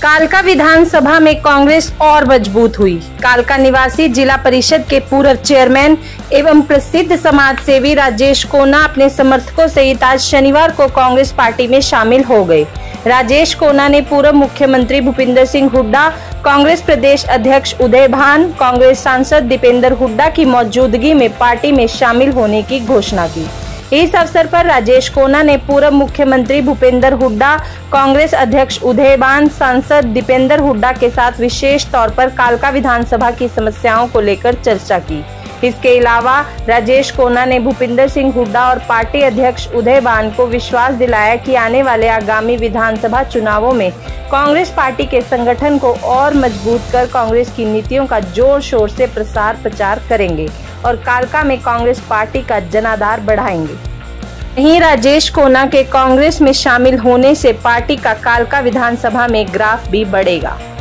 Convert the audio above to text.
कालका विधानसभा में कांग्रेस और मजबूत हुई। कालका निवासी जिला परिषद के पूर्व चेयरमैन एवं प्रसिद्ध समाजसेवी राजेश कोना अपने समर्थकों सहित आज शनिवार को कांग्रेस पार्टी में शामिल हो गए। राजेश कोना ने पूर्व मुख्यमंत्री भूपिंदर सिंह हुड्डा, कांग्रेस प्रदेश अध्यक्ष उदय भान, कांग्रेस सांसद दीपेंद्र हुड्डा की मौजूदगी में पार्टी में शामिल होने की घोषणा की। इस अवसर पर राजेश कोना ने पूर्व मुख्यमंत्री भूपेंद्र हुड्डा, कांग्रेस अध्यक्ष उदय भान, सांसद दीपेंद्र हुड्डा के साथ विशेष तौर पर कालका विधानसभा की समस्याओं को लेकर चर्चा की। इसके अलावा राजेश कोना ने भूपिंदर सिंह हुड्डा और पार्टी अध्यक्ष उदय भान को विश्वास दिलाया कि आने वाले आगामी विधानसभा चुनावों में कांग्रेस पार्टी के संगठन को और मजबूत कर कांग्रेस की नीतियों का जोर शोर से प्रसार प्रचार करेंगे और कालका में कांग्रेस पार्टी का जनाधार बढ़ाएंगे। वहीं राजेश कोना के कांग्रेस में शामिल होने से पार्टी का कालका विधानसभा में ग्राफ भी बढ़ेगा।